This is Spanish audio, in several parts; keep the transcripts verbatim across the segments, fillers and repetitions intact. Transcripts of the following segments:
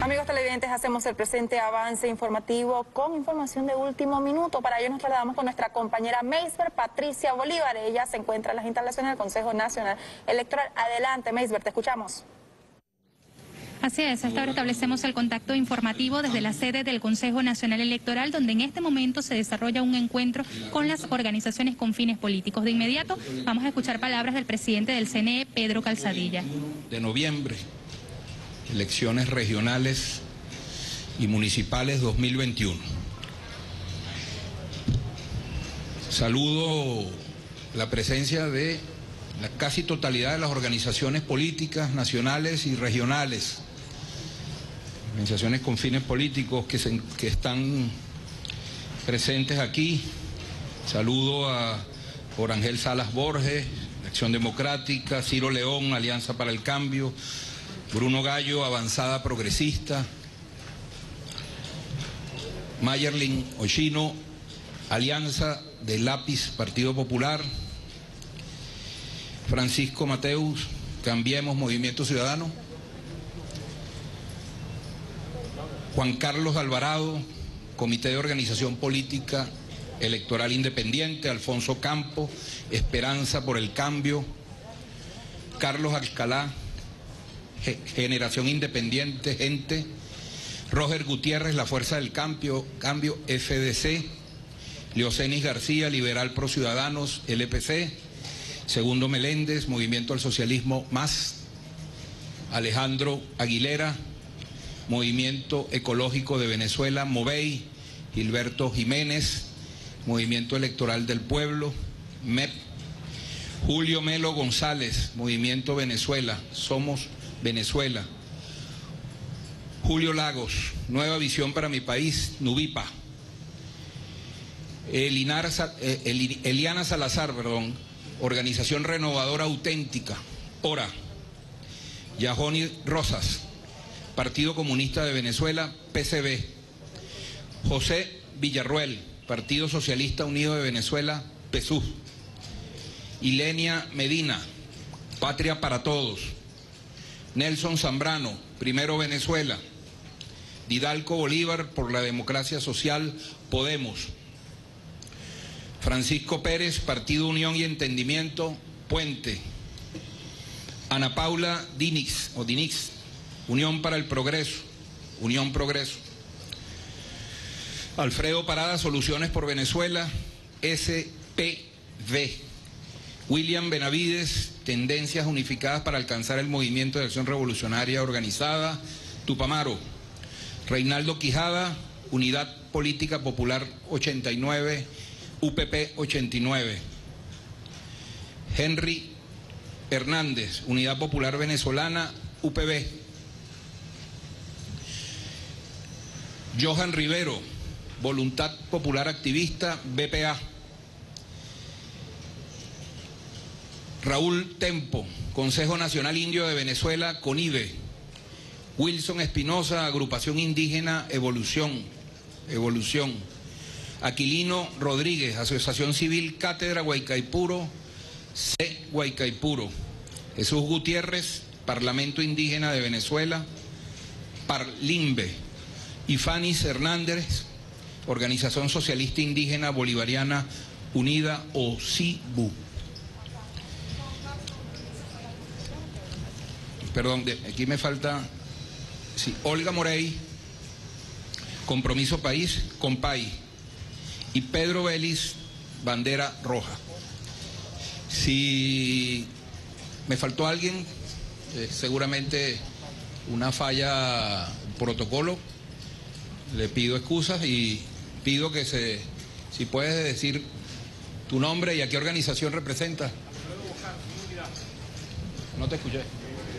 Amigos televidentes, hacemos el presente avance informativo con información de último minuto. Para ello nos trasladamos con nuestra compañera Meisber Patricia Bolívar. Ella se encuentra en las instalaciones del Consejo Nacional Electoral. Adelante, Meisber, te escuchamos. Así es, hasta ahora establecemos el contacto informativo desde la sede del Consejo Nacional Electoral, donde en este momento se desarrolla un encuentro con las organizaciones con fines políticos. De inmediato vamos a escuchar palabras del presidente del C N E, Pedro Calzadilla. De noviembre, elecciones regionales y municipales dos mil veintiuno. Saludo la presencia de la casi totalidad de las organizaciones políticas nacionales y regionales, organizaciones con fines políticos que, se, que están presentes aquí. Saludo a Orangel Salas Borges, Acción Democrática, Ciro León, Alianza para el Cambio, Bruno Gallo, Avanzada Progresista, Mayerlin Oshino, Alianza de Lápiz, Partido Popular, Francisco Mateus, Cambiemos, Movimiento Ciudadano, Juan Carlos Alvarado, Comité de Organización Política Electoral Independiente, Alfonso Campo, Esperanza por el Cambio, Carlos Alcalá, Generación Independiente, Gente, Roger Gutiérrez, La Fuerza del Cambio, Cambio F D C, Leocenis García, Liberal Pro Ciudadanos, L P C, Segundo Meléndez, Movimiento al Socialismo Más, Alejandro Aguilera, Movimiento Ecológico de Venezuela, MOVEI, Gilberto Jiménez, Movimiento Electoral del Pueblo, M E P, Julio Melo González, Movimiento Venezuela, Somos Venezuela, Julio Lagos, Nueva Visión para mi País, Nuvipa, Elinar, El, Eliana Salazar, perdón, Organización Renovadora Auténtica, ORA, Yajoni Rosas, Partido Comunista de Venezuela, P C B, José Villarruel, Partido Socialista Unido de Venezuela, P S U V, Ilenia Medina, Patria para Todos, Nelson Zambrano, Primero Venezuela, Didalco Bolívar, por la Democracia Social, Podemos, Francisco Pérez, Partido Unión y Entendimiento, Puente, Ana Paula Dinix, o Dinix, Unión para el Progreso, Unión Progreso, Alfredo Parada, Soluciones por Venezuela, S P V, William Benavides, Tendencias Unificadas para Alcanzar el Movimiento de Acción Revolucionaria Organizada, Tupamaro, Reinaldo Quijada, Unidad Política Popular ochenta y nueve, U P P ochenta y nueve, Henry Hernández, Unidad Popular Venezolana, U P B, Johan Rivero, Voluntad Popular Activista, B P A, Raúl Tempo, Consejo Nacional Indio de Venezuela, CONIVE, Wilson Espinosa, Agrupación Indígena, Evolución, Evolución, Aquilino Rodríguez, Asociación Civil Cátedra Guaycaipuro, C Guaycaipuro, Jesús Gutiérrez, Parlamento Indígena de Venezuela, Parlimbe, Ifanis Hernández, Organización Socialista Indígena Bolivariana Unida, o C I B U. Perdón, de, aquí me falta, sí, Olga Morey, Compromiso País, COMPAI, y Pedro Vélez, Bandera Roja. Si me faltó alguien, eh, seguramente una falla protocolo, le pido excusas y pido que se, si puedes decir tu nombre y a qué organización representa. No te escuché.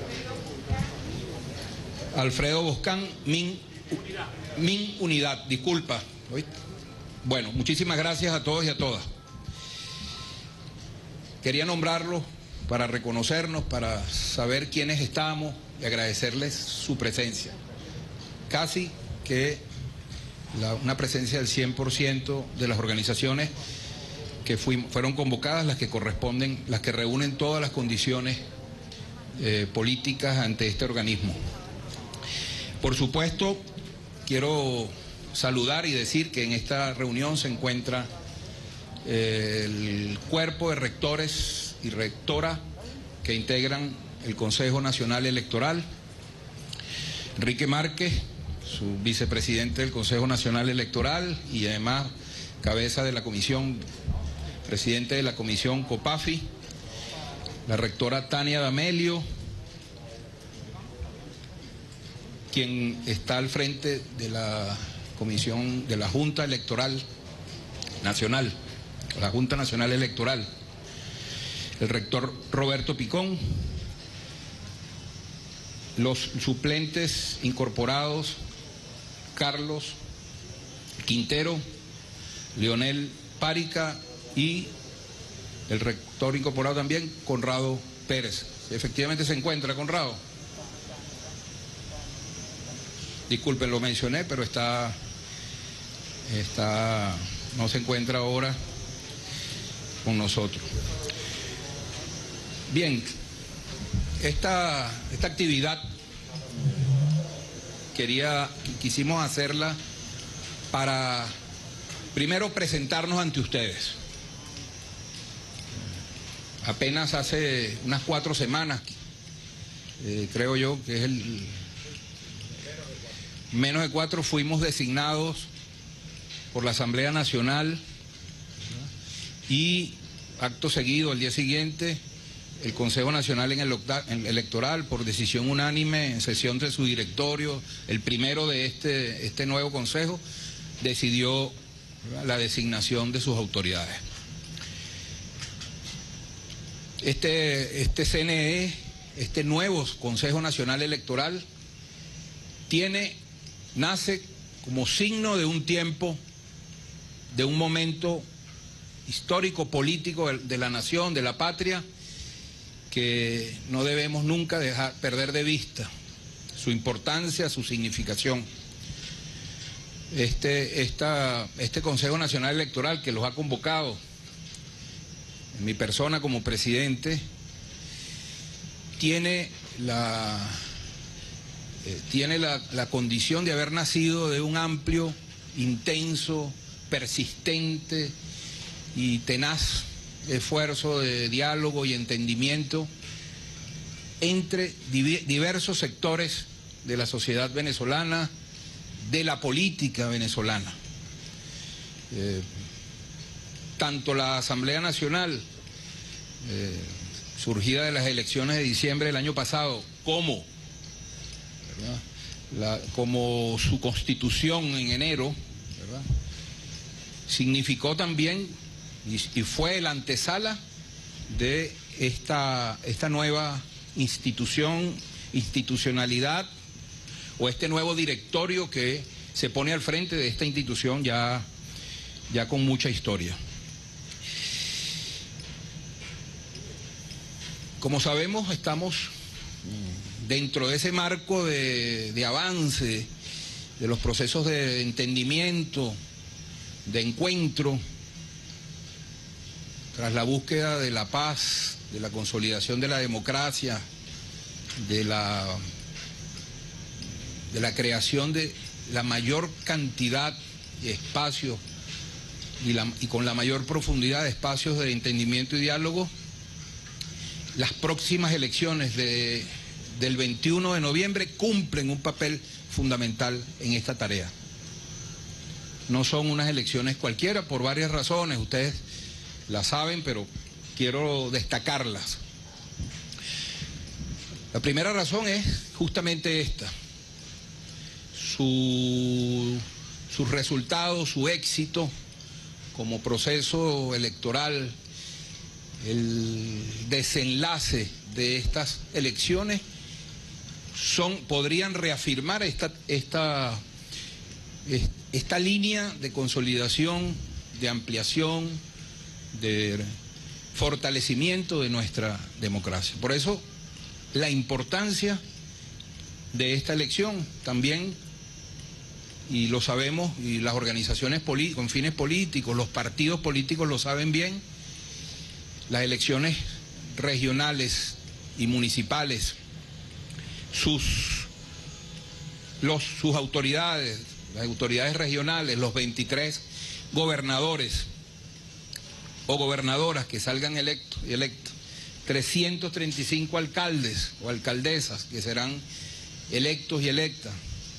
Alfredo Boscán, Min, Min Unidad, disculpa. ¿Oíste? Bueno, muchísimas gracias a todos y a todas. Quería nombrarlos para reconocernos, para saber quiénes estamos y agradecerles su presencia. Casi que la, una presencia del cien por ciento de las organizaciones que fuimos, fueron convocadas, las que corresponden, las que reúnen todas las condiciones eh, políticas ante este organismo. Por supuesto, quiero saludar y decir que en esta reunión se encuentra eh, el cuerpo de rectores y rectora que integran el Consejo Nacional Electoral. Enrique Márquez, su vicepresidente del Consejo Nacional Electoral y además cabeza de la comisión, presidente de la comisión COPAFI, la rectora Tania D'Amelio, quien está al frente de la comisión de la Junta Electoral Nacional, la Junta Nacional Electoral, el rector Roberto Picón, los suplentes incorporados Carlos Quintero, Leonel Párica y el rector incorporado también, Conrado Pérez. Efectivamente se encuentra Conrado. Disculpen, lo mencioné, pero está, está, no se encuentra ahora con nosotros. Bien, esta, esta actividad quería, quisimos hacerla para primero presentarnos ante ustedes. Apenas hace unas cuatro semanas, eh, creo yo que es el menos de cuatro, fuimos designados por la Asamblea Nacional y acto seguido, el día siguiente, el Consejo Nacional en el Electoral, por decisión unánime, en sesión de su directorio, el primero de este, este nuevo Consejo, decidió la designación de sus autoridades. Este, este C N E, este nuevo Consejo Nacional Electoral, tiene, nace como signo de un tiempo, de un momento histórico, político de la nación, de la patria, que no debemos nunca dejar perder de vista su importancia, su significación. Este, esta, este Consejo Nacional Electoral que los ha convocado, en mi persona como presidente, tiene la, eh, tiene la, la condición de haber nacido de un amplio, intenso, persistente y tenaz esfuerzo de diálogo y entendimiento entre diversos sectores de la sociedad venezolana, de la política venezolana. Eh, tanto la Asamblea Nacional, eh, surgida de las elecciones de diciembre del año pasado, como, la, como su constitución en enero, ¿verdad?, significó también y, y fue la antesala de esta, esta nueva institución, institucionalidad o este nuevo directorio que se pone al frente de esta institución ya, ya con mucha historia. Como sabemos, estamos dentro de ese marco de, de avance, de los procesos de entendimiento, de encuentro, tras la búsqueda de la paz, de la consolidación de la democracia, de la, de la creación de la mayor cantidad de espacios y, la, y con la mayor profundidad de espacios de entendimiento y diálogo, las próximas elecciones de, del veintiuno de noviembre cumplen un papel fundamental en esta tarea. No son unas elecciones cualquiera por varias razones, ustedes las saben, pero quiero destacarlas. La primera razón es justamente esta: su, sus resultados, su éxito como proceso electoral, el desenlace de estas elecciones son, podrían reafirmar esta, esta, esta línea de consolidación, de ampliación, de fortalecimiento de nuestra democracia. Por eso la importancia de esta elección también, y lo sabemos, y las organizaciones con fines políticos, los partidos políticos lo saben bien, las elecciones regionales y municipales, sus los, sus autoridades, las autoridades regionales, los veintitrés gobernadores o gobernadoras que salgan electos y electos, trescientos treinta y cinco alcaldes o alcaldesas que serán electos y electas,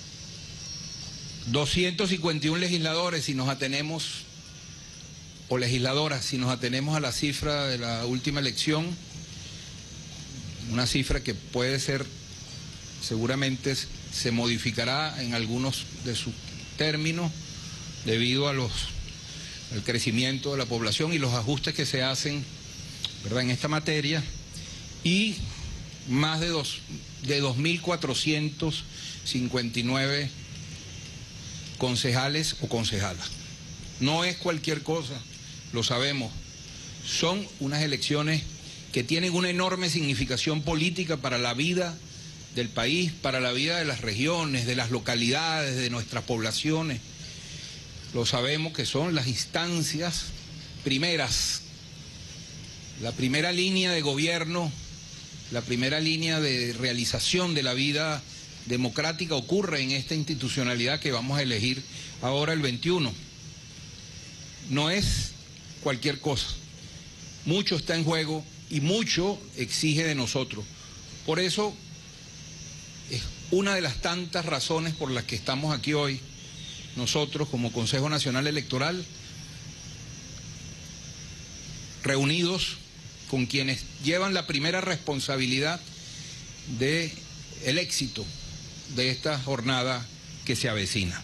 doscientos cincuenta y uno legisladores si nos atenemos, o legisladoras, si nos atenemos a la cifra de la última elección, una cifra que puede ser, seguramente se modificará en algunos de sus términos debido a los, al crecimiento de la población y los ajustes que se hacen, ¿verdad?, en esta materia, y más de dos, de dos mil cuatrocientos cincuenta y nueve concejales o concejalas. No es cualquier cosa, lo sabemos. Son unas elecciones que tienen una enorme significación política para la vida del país, para la vida de las regiones, de las localidades, de nuestras poblaciones. Lo sabemos que son las instancias primeras, la primera línea de gobierno, la primera línea de realización de la vida democrática ocurre en esta institucionalidad que vamos a elegir ahora el veintiuno. No es cualquier cosa. Mucho está en juego y mucho exige de nosotros. Por eso es una de las tantas razones por las que estamos aquí hoy, nosotros como Consejo Nacional Electoral, reunidos con quienes llevan la primera responsabilidad del éxito de esta jornada que se avecina.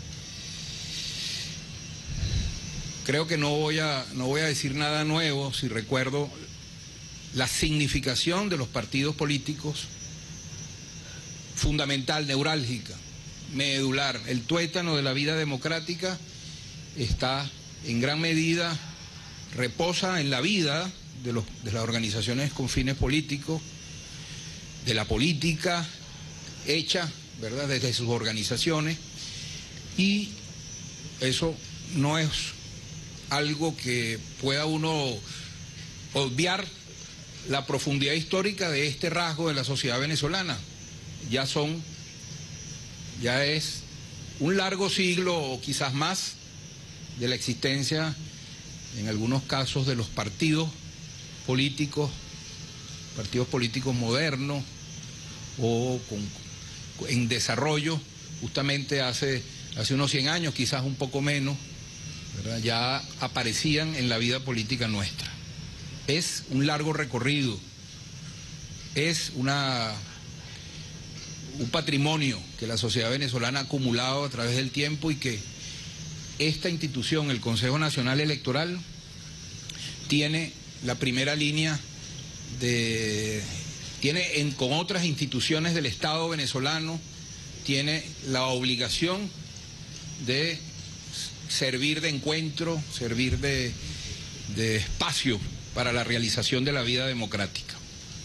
Creo que no voy a, no voy a decir nada nuevo si recuerdo la significación de los partidos políticos, fundamental, neurálgica, medular. El tuétano de la vida democrática está en gran medida, reposa en la vida de, los, de las organizaciones con fines políticos, de la política hecha, ¿verdad?, desde sus organizaciones, y eso no es algo que pueda uno obviar la profundidad histórica de este rasgo de la sociedad venezolana. Ya son, ya es un largo siglo o quizás más de la existencia, en algunos casos, de los partidos políticos, partidos políticos modernos o con en desarrollo, justamente hace, hace unos cien años, quizás un poco menos, ¿verdad?, ya aparecían en la vida política nuestra. Es un largo recorrido, es una, un patrimonio que la sociedad venezolana ha acumulado a través del tiempo y que esta institución, el Consejo Nacional Electoral, tiene la primera línea de... tiene en, con otras instituciones del Estado venezolano, tiene la obligación de servir de encuentro, servir de, de espacio para la realización de la vida democrática.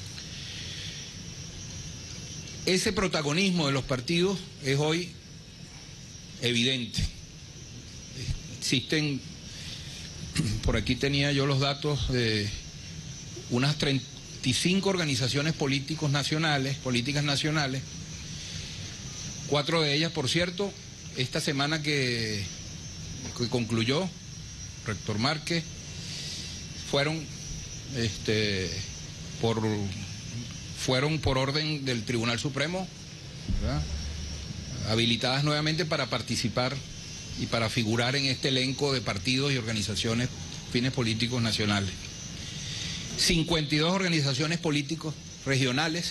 Ese protagonismo de los partidos es hoy evidente. Existen, por aquí tenía yo los datos de unas treinta y cinco organizaciones políticos nacionales, políticas nacionales, cuatro de ellas, por cierto, esta semana que, que concluyó, rector Márquez, fueron, este, por, fueron por orden del Tribunal Supremo, ¿verdad?, habilitadas nuevamente para participar y para figurar en este elenco de partidos y organizaciones fines políticos nacionales. cincuenta y dos organizaciones políticas regionales,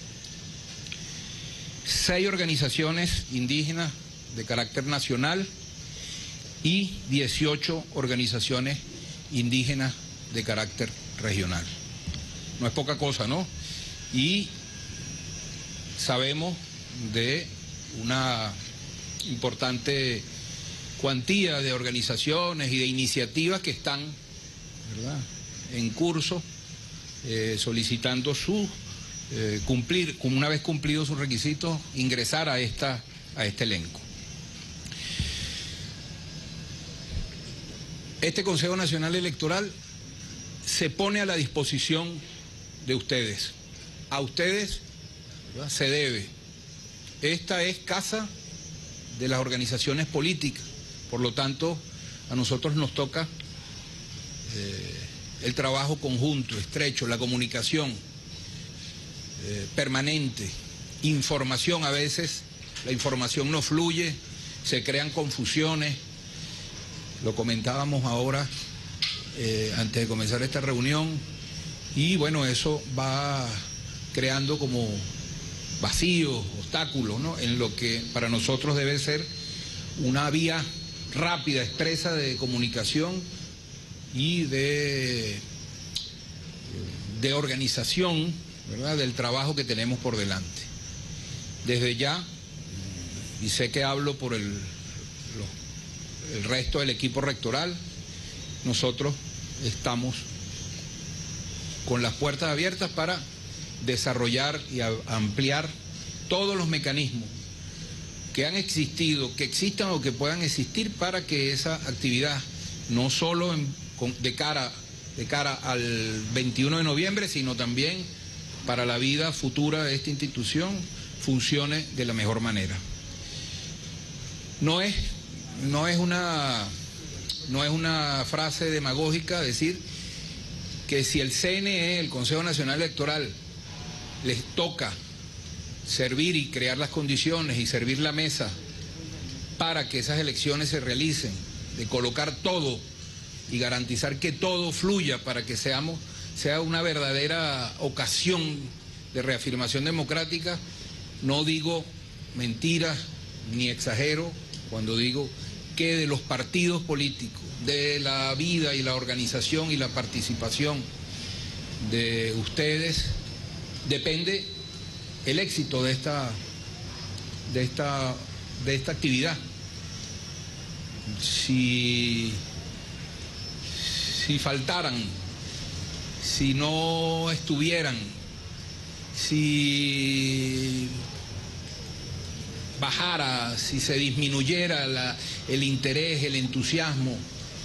seis organizaciones indígenas de carácter nacional y dieciocho organizaciones indígenas de carácter regional. No es poca cosa, ¿no? Y sabemos de una importante cuantía de organizaciones y de iniciativas que están, ¿verdad?, en curso, eh, solicitando su eh, cumplir, una vez cumplidos sus requisitos, ingresar a, esta, a este elenco. Este Consejo Nacional Electoral se pone a la disposición de ustedes. A ustedes, ¿verdad?, se debe esta es casa de las organizaciones políticas, por lo tanto, a nosotros nos toca eh, el trabajo conjunto, estrecho, la comunicación eh, permanente, información. A veces la información no fluye, se crean confusiones, lo comentábamos ahora eh, antes de comenzar esta reunión, y bueno, eso va creando como vacíos, obstáculos, ¿no?, en lo que para nosotros debe ser una vía rápida, expresa de comunicación y de, de organización, ¿verdad?, del trabajo que tenemos por delante. Desde ya, y sé que hablo por el, lo, el resto del equipo rectoral, nosotros estamos con las puertas abiertas para desarrollar y a, ampliar todos los mecanismos que han existido, que existan o que puedan existir para que esa actividad, no solo en, con, de, cara, de cara al veintiuno de noviembre, sino también para la vida futura de esta institución, funcione de la mejor manera. No es, no es una, no es una frase demagógica decir que si el C N E, el Consejo Nacional Electoral, les toca servir y crear las condiciones y servir la mesa para que esas elecciones se realicen, de colocar todo y garantizar que todo fluya para que seamos, sea una verdadera ocasión de reafirmación democrática, no digo mentiras ni exagero cuando digo que de los partidos políticos, de la vida y la organización y la participación de ustedes, depende el éxito de esta, de esta, de esta actividad. Si, si faltaran, si no estuvieran, si bajara, si se disminuyera la, el interés, el entusiasmo,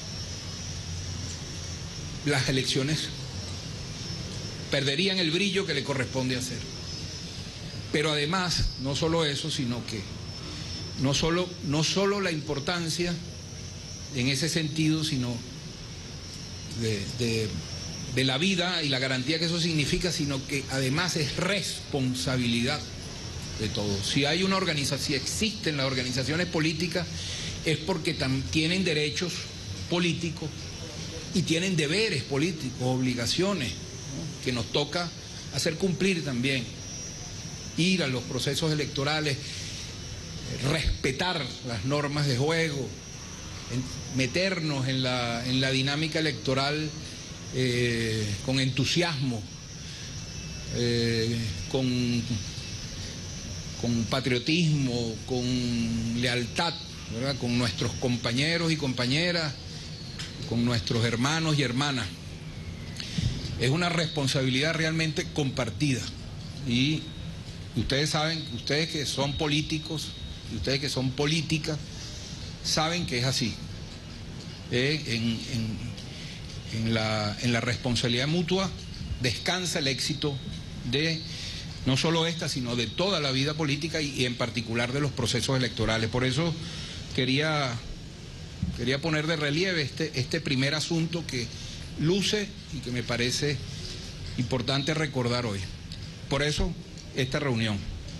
las elecciones perderían el brillo que le corresponde hacer. Pero además, no solo eso, sino que no solo, no solo la importancia en ese sentido, sino de, de, de la vida y la garantía que eso significa, sino que además es responsabilidad de todos. Si hay una organización, si existen las organizaciones políticas, es porque tienen derechos políticos y tienen deberes políticos, obligaciones, ¿no?, que nos toca hacer cumplir también. Ir a los procesos electorales, respetar las normas de juego, meternos en la, en la dinámica electoral eh, con entusiasmo, eh, con, con patriotismo, con lealtad, ¿verdad?, con nuestros compañeros y compañeras, con nuestros hermanos y hermanas. Es una responsabilidad realmente compartida. Y ustedes saben, ustedes que son políticos, y ustedes que son políticas, saben que es así. Eh, en, en, en, la, en la responsabilidad mutua descansa el éxito de no solo esta, sino de toda la vida política y, y en particular de los procesos electorales. Por eso quería, quería poner de relieve este, este primer asunto que luce y que me parece importante recordar hoy. Por eso esta reunión.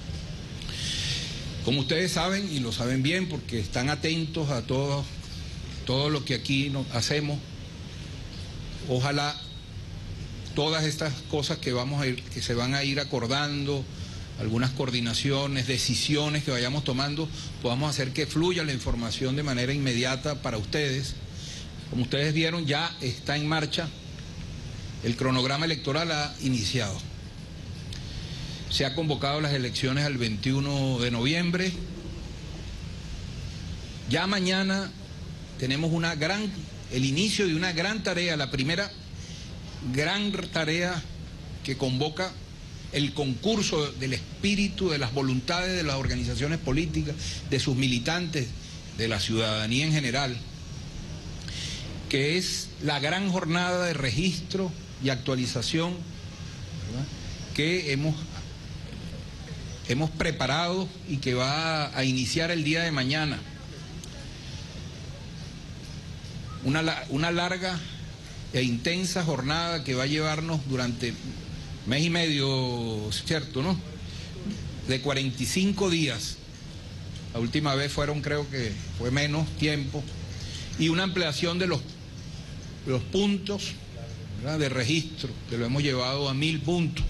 Como ustedes saben, y lo saben bien porque están atentos a todo, todo lo que aquí nos hacemos, ojalá todas estas cosas que, vamos a ir, que se van a ir acordando, algunas coordinaciones, decisiones que vayamos tomando, podamos hacer que fluya la información de manera inmediata para ustedes. Como ustedes vieron, ya está en marcha, el cronograma electoral ha iniciado. Se ha convocado las elecciones al veintiuno de noviembre. Ya mañana tenemos una gran, el inicio de una gran tarea, la primera gran tarea que convoca el concurso del espíritu, de las voluntades de las organizaciones políticas, de sus militantes, de la ciudadanía en general, que es la gran jornada de registro y actualización, ¿verdad?, que hemos hemos preparado y que va a iniciar el día de mañana. Una, una larga e intensa jornada que va a llevarnos durante mes y medio, ¿cierto, no? De cuarenta y cinco días. La última vez fueron, creo que fue menos tiempo. Y una ampliación de los, los puntos, ¿verdad?, de registro, que lo hemos llevado a mil puntos.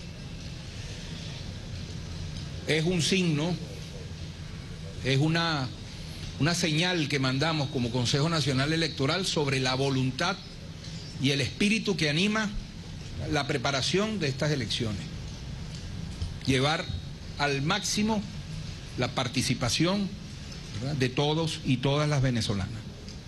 Es un signo, es una, una señal que mandamos como Consejo Nacional Electoral sobre la voluntad y el espíritu que anima la preparación de estas elecciones. Llevar al máximo la participación, ¿verdad?, de todos y todas las venezolanas.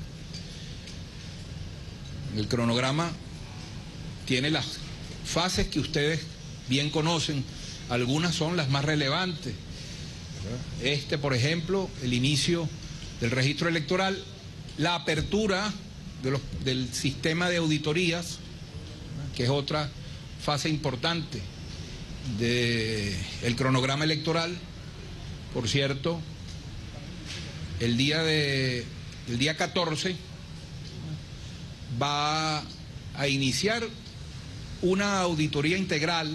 El cronograma tiene las fases que ustedes bien conocen. Algunas son las más relevantes. Este, por ejemplo, el inicio del registro electoral, la apertura de los, del sistema de auditorías, que es otra fase importante del cronograma electoral. Por cierto, el día, de, el día catorce va a iniciar una auditoría integral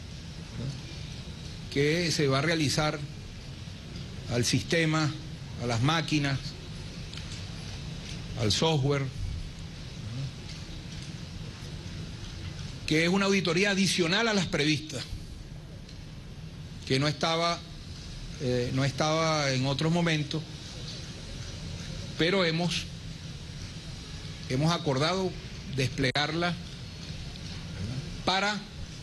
que se va a realizar al sistema, a las máquinas, al software, que es una auditoría adicional a las previstas, que no estaba, eh, no estaba en otros momentos, pero hemos, hemos acordado desplegarla para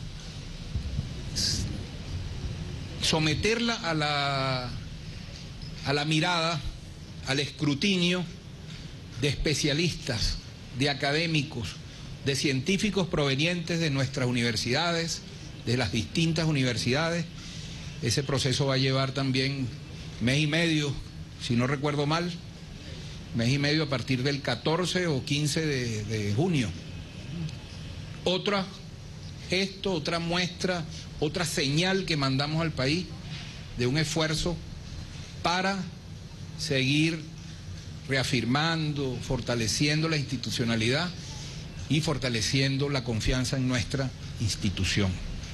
someterla a la, a la mirada, al escrutinio de especialistas, de académicos, de científicos provenientes de nuestras universidades, de las distintas universidades. Ese proceso va a llevar también mes y medio, si no recuerdo mal, mes y medio a partir del catorce o quince de, de junio. Otra gesto, otra muestra, otra señal que mandamos al país de un esfuerzo para seguir reafirmando, fortaleciendo la institucionalidad y fortaleciendo la confianza en nuestra institución.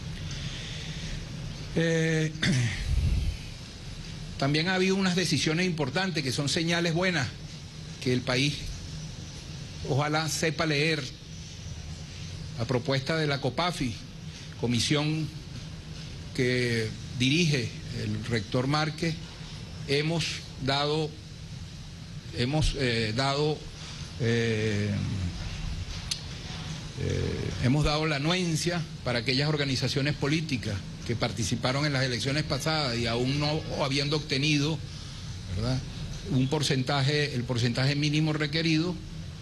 Eh, también ha habido unas decisiones importantes que son señales buenas, que el país ojalá sepa leer. A propuesta de la COPAFI, comisión que dirige el rector Márquez, hemos dado, hemos eh, dado, eh, eh, hemos dado la anuencia para aquellas organizaciones políticas que participaron en las elecciones pasadas y aún no habiendo obtenido, ¿verdad?, un porcentaje, el porcentaje mínimo requerido.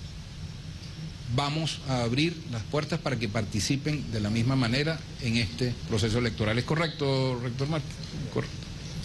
Vamos a abrir las puertas para que participen de la misma manera en este proceso electoral. ¿Es correcto, rector Márquez? Correcto.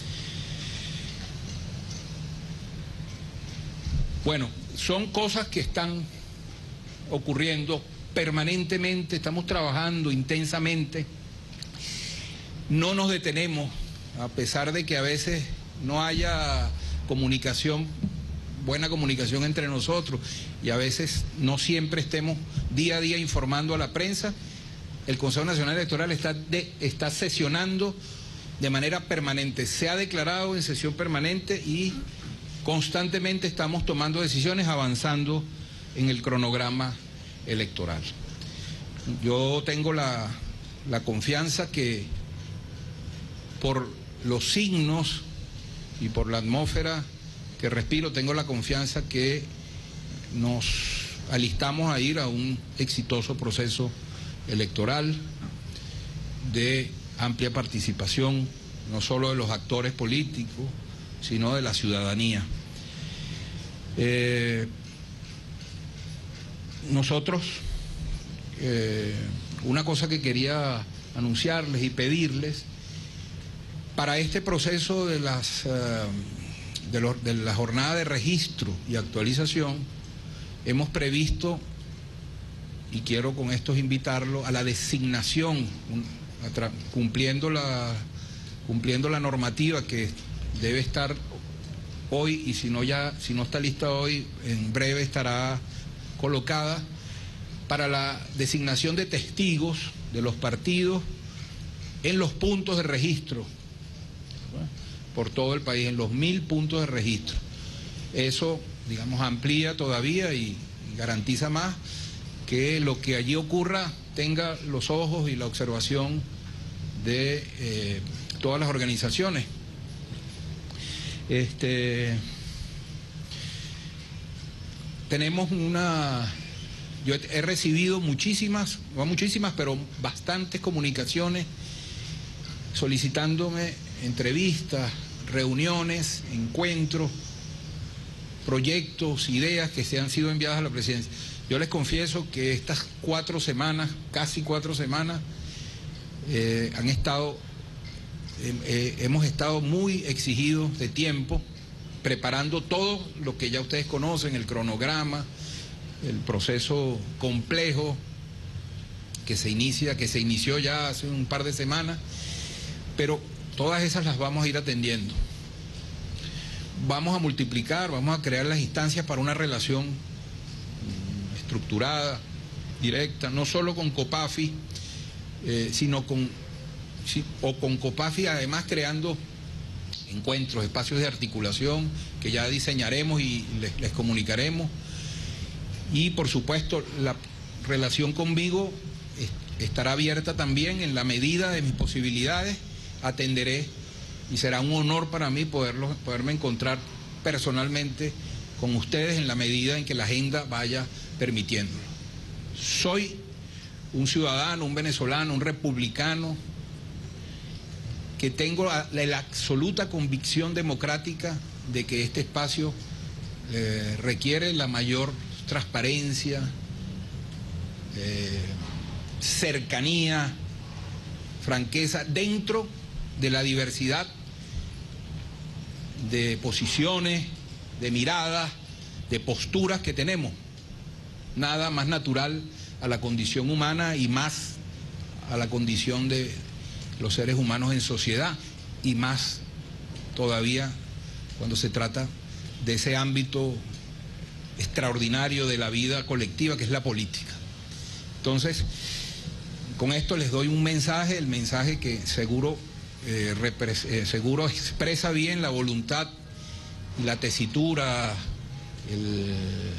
Bueno, son cosas que están ocurriendo permanentemente, estamos trabajando intensamente, no nos detenemos, a pesar de que a veces no haya comunicación, buena comunicación entre nosotros, y a veces no siempre estemos día a día informando a la prensa. El Consejo Nacional Electoral está, de, está sesionando de manera permanente, se ha declarado en sesión permanente y constantemente estamos tomando decisiones, avanzando en el cronograma electoral. Yo tengo la, la confianza que por los signos y por la atmósfera que respiro, tengo la confianza que nos alistamos a ir a un exitoso proceso electoral de amplia participación, no solo de los actores políticos, sino de la ciudadanía. Eh, nosotros, eh, una cosa que quería anunciarles y pedirles, para este proceso de las... Uh, De, lo, de la jornada de registro y actualización, hemos previsto, y quiero con esto invitarlo, a la designación, un, a tra, cumpliendo la, cumpliendo la normativa que debe estar hoy, y si no, ya, si no está lista hoy, en breve estará colocada, para la designación de testigos de los partidos en los puntos de registro, ¿no?, por todo el país, en los mil puntos de registro. Eso, digamos, amplía todavía y, y garantiza más que lo que allí ocurra tenga los ojos y la observación de eh, todas las organizaciones. Este, tenemos una... Yo he recibido muchísimas, no muchísimas, pero bastantes comunicaciones solicitándome entrevistas, reuniones, encuentros, proyectos, ideas que se han sido enviadas a la presidencia. Yo les confieso que estas cuatro semanas, casi cuatro semanas, eh, han estado, eh, eh, hemos estado muy exigidos de tiempo, preparando todo lo que ya ustedes conocen, el cronograma, el proceso complejo que se inicia, que se inició ya hace un par de semanas, pero todas esas las vamos a ir atendiendo. Vamos a multiplicar, vamos a crear las instancias para una relación estructurada, directa, no solo con COPAFI, eh, sino con, si, o con COPAFI además creando encuentros, espacios de articulación que ya diseñaremos y les, les comunicaremos. Y por supuesto la relación conmigo estará abierta también en la medida de mis posibilidades. Atenderé y será un honor para mí poderlo, poderme encontrar personalmente con ustedes en la medida en que la agenda vaya permitiéndolo. Soy un ciudadano, un venezolano, un republicano que tengo la, la absoluta convicción democrática de que este espacio eh, requiere la mayor transparencia, eh, cercanía, franqueza, dentro de la diversidad de posiciones, de miradas, de posturas que tenemos. Nada más natural a la condición humana y más a la condición de los seres humanos en sociedad, y más todavía cuando se trata de ese ámbito extraordinario de la vida colectiva que es la política. Entonces, con esto les doy un mensaje, el mensaje que seguro, eh, eh, seguro expresa bien la voluntad y la tesitura, el,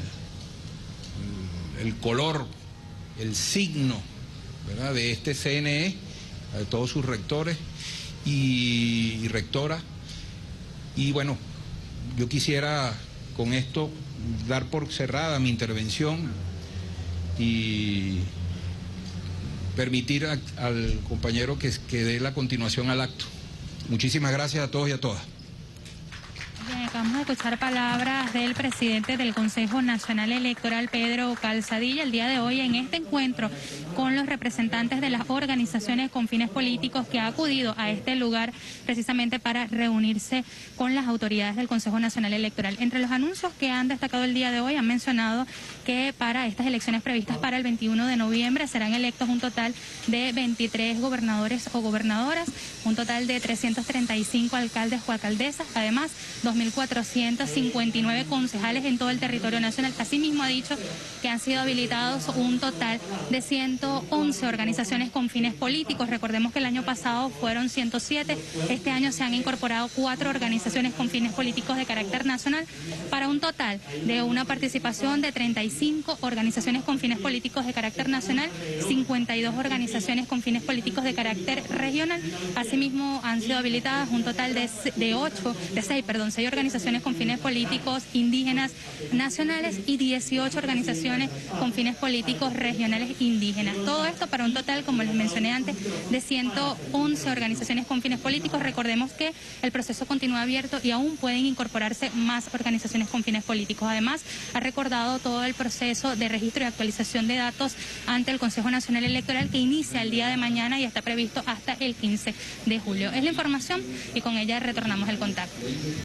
el color, el signo, ¿verdad?, de este C N E, de todos sus rectores y, y rectoras. Y bueno, yo quisiera con esto dar por cerrada mi intervención y permitir a, al compañero que, que dé la continuación al acto. Muchísimas gracias a todos y a todas. Bien, acabamos de escuchar palabras del presidente del Consejo Nacional Electoral, Pedro Calzadilla, el día de hoy en este encuentro con los representantes de las organizaciones con fines políticos que ha acudido a este lugar precisamente para reunirse con las autoridades del Consejo Nacional Electoral. Entre los anuncios que han destacado el día de hoy han mencionado que para estas elecciones previstas para el veintiuno de noviembre serán electos un total de veintitrés gobernadores o gobernadoras, un total de trescientos treinta y cinco alcaldes o alcaldesas, además dos mil cuatrocientos cincuenta y nueve concejales en todo el territorio nacional. Asimismo ha dicho que han sido habilitados un total de ciento once organizaciones con fines políticos. Recordemos que el año pasado fueron ciento siete, este año se han incorporado cuatro organizaciones con fines políticos de carácter nacional para un total de una participación de treinta y cinco organizaciones con fines políticos de carácter nacional, cincuenta y dos organizaciones con fines políticos de carácter regional. Asimismo han sido habilitadas un total de, de ocho, de seis, perdón, seis organizaciones con fines políticos indígenas nacionales y dieciocho organizaciones con fines políticos regionales indígenas. Todo esto para un total, como les mencioné antes, de ciento once organizaciones con fines políticos. Recordemos que el proceso continúa abierto y aún pueden incorporarse más organizaciones con fines políticos. Además, ha recordado todo el proceso de registro y actualización de datos ante el Consejo Nacional Electoral que inicia el día de mañana y está previsto hasta el quince de julio. Es la información y con ella retornamos el contacto.